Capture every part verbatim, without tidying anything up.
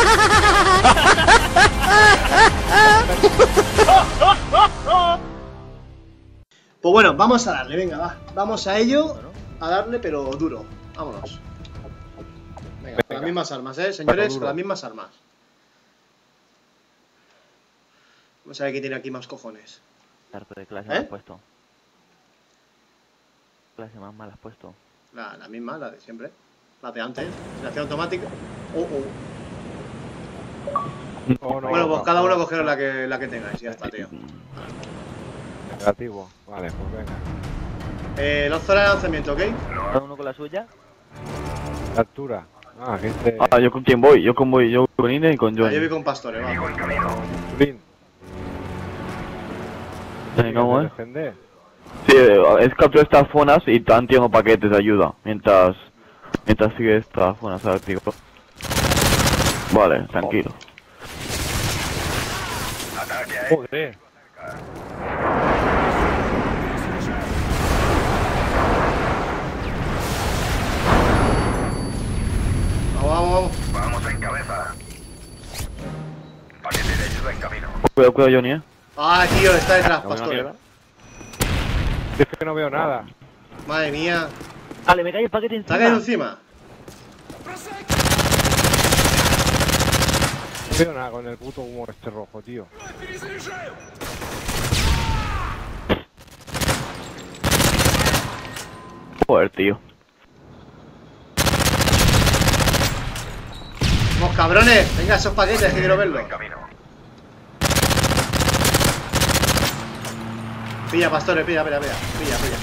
Pues bueno, vamos a darle, venga, va. Vamos a ello, a darle, pero duro. Vámonos. Venga, con las mismas armas, eh, señores, con las mismas armas. Vamos a ver quién tiene aquí más cojones. Harto de clase ¿Eh? me has puesto. Clase más mal has puesto. La, la misma, la de siempre. La de antes. Selección automática. Oh, oh. Oh, no, Bueno, pues no, cada no, uno no. cogeros la que, la que tengáis, ya está, tío. Negativo. Vale, pues venga. Eh, lanzo el lanzamiento, ¿ok? Cada uno con la suya. La altura. Ah, gente. Ah, ¿yo con quién voy? Yo con voy, yo con Ine y con Ah, yo Johnny. voy con Pastore, va. Tulín. ¿Cómo es? Defender. Sí, es capturar estas zonas y están tirando paquetes de ayuda. Mientras... Mientras sigue esta zona, ¿sabes, tío? Vale, tranquilo. Joder. Vamos, vamos, vamos. Vamos en cabeza. Paquete de ayuda en camino. Cuidado, cuidado, Johnny, eh. Ah, tío, está detrás, No veo una Pastore. mierda. Es que no veo nada. Madre mía. Vale, me cae el paquete ¿Te encima. ha caído encima? No veo nada con el puto humo este rojo, tío. Joder, tío. Vamos, cabrones. Venga, esos paquetes, que quiero verlos. En camino. Pilla, Pastore, pilla, pilla, pilla. Pilla, pilla.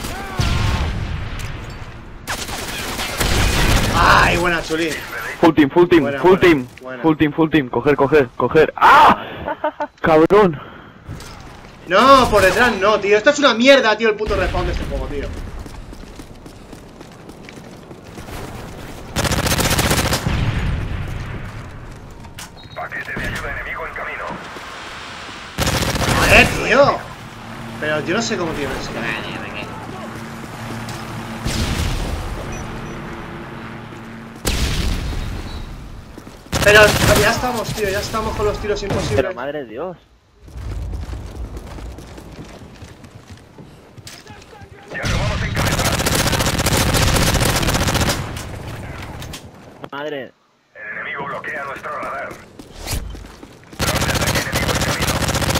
Ay, buena, Chulín. Full team, full team, Buena, full buena, team. buena. Full team, full team. Coger, coger, coger. ¡Ah! Cabrón. No, por detrás no, tío. Esto es una mierda, tío, el puto respawn de este juego, tío. Paquete de ayuda enemigo en camino. Joder, tío. Pero yo no sé cómo, tío. Es que... Pero ya estamos, tío. Ya estamos con los tiros imposibles. Pero madre de Dios. Ya no vamos en cabeza. Madre. El enemigo bloquea nuestro radar. Dron de ataque enemigo en camino.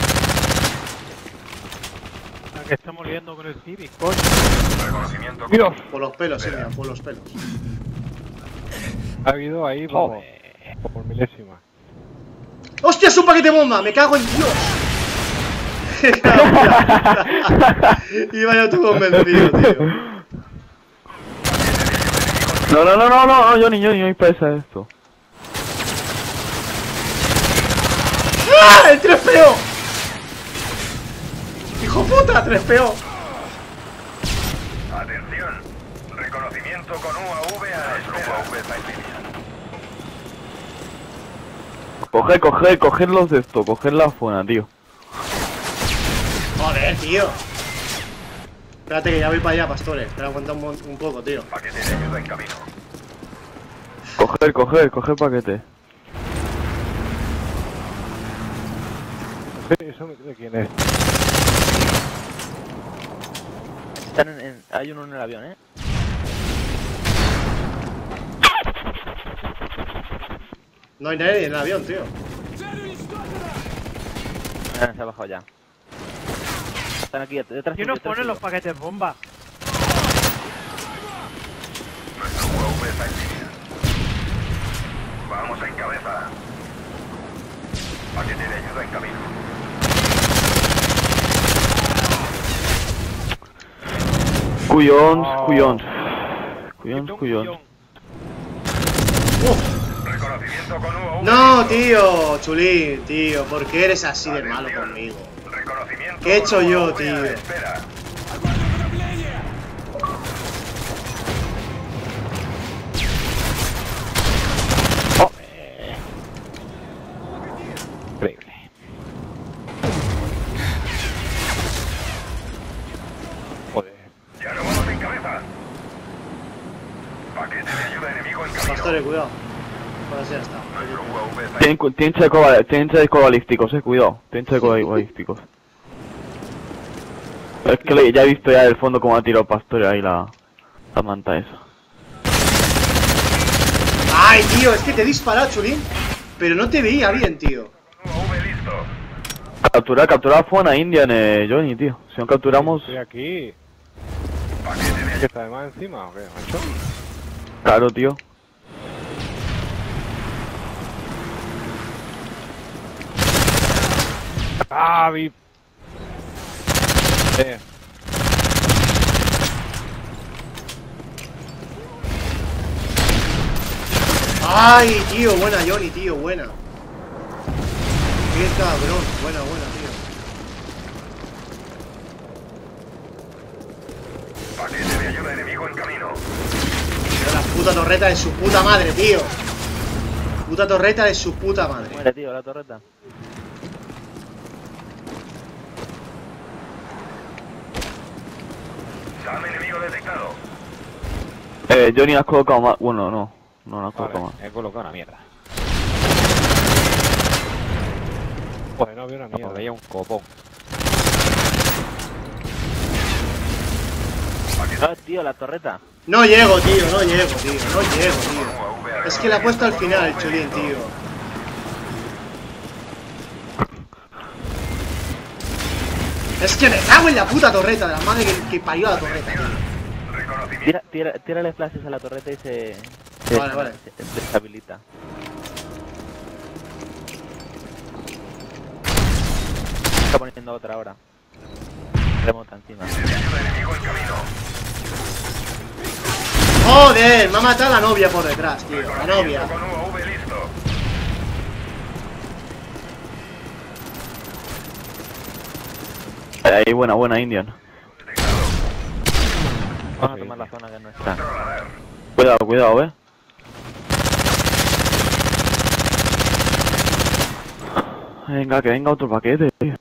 La que estamos liando con el Civic, coño. Reconocimiento. Mira, Por los pelos, sí, mira, por los pelos. ha habido ahí, vamos, por milésima. ¡Hostia, es un paquete bomba! ¡Me cago en Dios! Iba yo todo convencido, tío. No, no, no, no, no, no, Johnny, Johnny, no hay pesa esto. ¡Ah! ¡El tres P O! ¡Hijo puta! ¡tres P O! Atención. Reconocimiento con U A V a la espera. U A V está en línea. Coger, coger, coger los de esto, coger la zona, tío. Joder, tío. Espérate que ya voy para allá, Pastore. Espera, aguanta un, un poco, tío. Paquete de ayuda en camino. Coger, coger, coger paquete. ¿Eso de quién es? Están en, en- hay uno en el avión, eh. No hay nadie en el avión, tío. Ah, se ha bajado ya. Están aquí detrás. ¿Quién nos detrás pone tuyo. los paquetes bomba? Nuestro U A V está en línea. Vamos en cabeza. Paquete de ayuda en camino. Cuyons, Oh. cuyons. Cuyons, cuyons. ¡Uf! Reconocimiento con U A V. No, tío. Chulín, tío. ¿Por qué eres así de malo conmigo? Reconocimiento ¿Qué he con hecho yo, U A V a tío? la espera. Increíble. Joder. Ya no vamos en cabeza. Paquete de ayuda enemigo en camino. Pastore, cuidado. Pues ya está. Nuestro U A V está Tienen, cu- tienen chaleco bal- tienen chalecos balísticos, eh, cuidado. Tienen chalecos balísticos. Es que le- ya he visto ya del fondo cómo ha tirado Pastor ahí la, la manta esa. Ay, tío, es que te he disparado, Chulín. Pero no te veía bien, tío. U A V listo. Capturar, capturar fue una Indian, eh, Johnny, tío. Si no capturamos, Estoy aquí. Paquete de ¿Qué está de más encima o qué, macho? claro, tío. ¡Ah, vi! Eh, Ay, tío, buena, Johnny, tío, buena. Qué cabrón, buena, buena, tío. paquete de ayuda enemigo en camino. Tío, la puta torreta de su puta madre, tío. Puta torreta de su puta madre. Muere, tío, la torreta. SAM enemigo detectado. Eh, Johnny, has colocado más. Bueno, no. No, no has vale, colocado más. he colocado una mierda. Pues no veo una mierda. Veía un copón. Ah, tío, la torreta. No llego, tío, no llego, tío, no llego, tío. U A V Es que la he puesto al final el Chulín, tío. Es que me cago en la puta torreta de la madre que, que parió a la torreta, tío. Reconocimiento. Tira, tira, tírale flashes a la torreta y se... se Vale, vale. se deshabilita. Está poniendo otra ahora. Remota encima. De ayuda enemigo en camino. Joder, me ha matado la novia por detrás, tío. La novia. Con U A V listo. Eh, Ahí, buena, buena Indian. Detectado. Vamos a tomar la zona que es nuestra. Nuestro radar. Cuidado, cuidado, eh. Venga, que venga otro paquete, tío.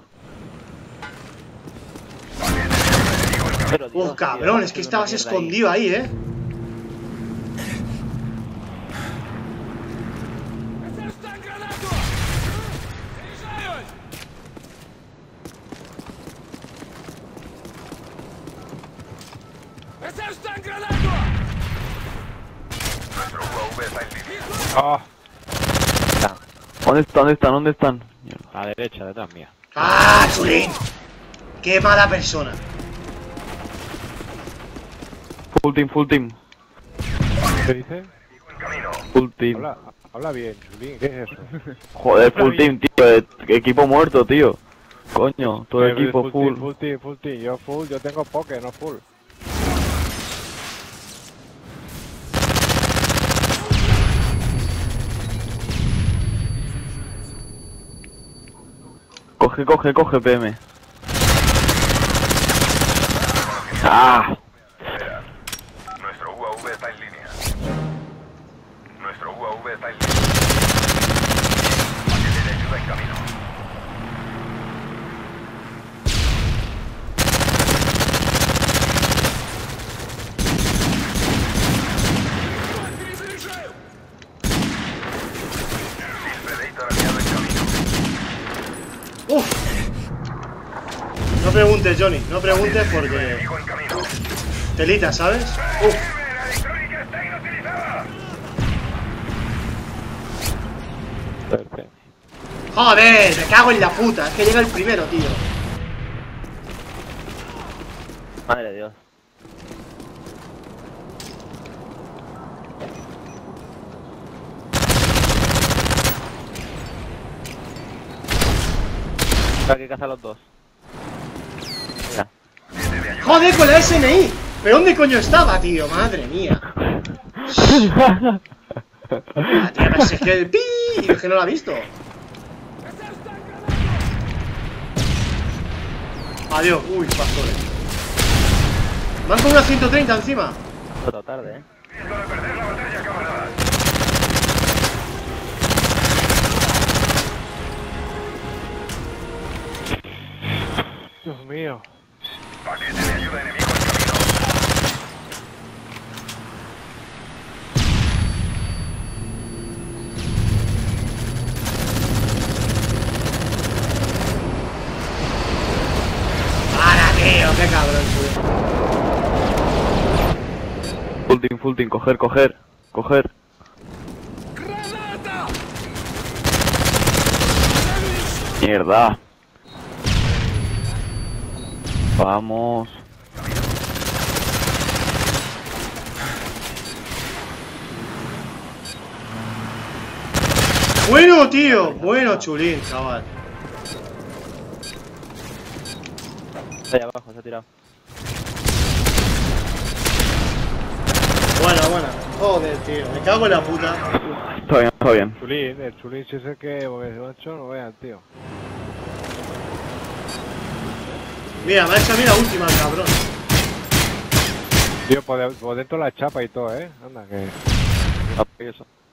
Paquete de ayuda enemigo en camino. Pero, Dios, Uf, tío, cabrón, vamos es que a hacer estabas una mierda ahí. escondido ahí, eh. Nuestro U A V está en línea. ¡Ah! ¿Dónde están? ¿Dónde están? ¿Dónde están? Mierda. A la derecha, detrás mía. ¡Ah, Chulín! ¡Qué mala persona! Full team, full team. ¿Qué dice? En camino. Full team. Habla, habla bien, Chulín, ¿qué es eso? Joder, full team, tío. eh, Equipo muerto, tío. Coño, todo el Eh, equipo full. Team, full team, full team. Yo full, yo tengo poke, no full. Coge, coge, coge, P M. Ah, Espera. Nuestro U A V está en línea. Nuestro U A V está en línea. Paquete de ayuda en camino. Predator aliado en camino. ¡Uf! No preguntes, Johnny, no preguntes porque... Enemigo en camino. Telita, ¿sabes? ¡Uf! La electrónica está inutilizada. Perfecto. ¡Joder! Me cago en la puta. Es que llega el primero, tío. Madre de Dios. Hay que cazar los dos. Mira. ¡Joder, con la S N I! ¿Pero dónde coño estaba, tío? Madre mía. Ah, tío, pero si es que el pi... Es que no lo ha visto. Adiós. Uy, pastores. Van con una ciento treinta encima. Todo tarde, eh. Riesgo de perder la batalla, camaradas. Dios mío. Paquete de ayuda enemigo en camino. full team, full team, coger, coger, coger. Mierda. Vamos. Bueno, tío. Bueno, chulín, chaval. Está ahí abajo, se ha tirado. Buena, buena. Joder, tío. Me cago en la puta. Está bien, está bien. Chulín, el chulín si es el que macho, no vean, tío. Mira, me ha hecho a mí la última, el cabrón. Tío, por, de- por dentro la chapa y todo, eh. Anda, que. Eso.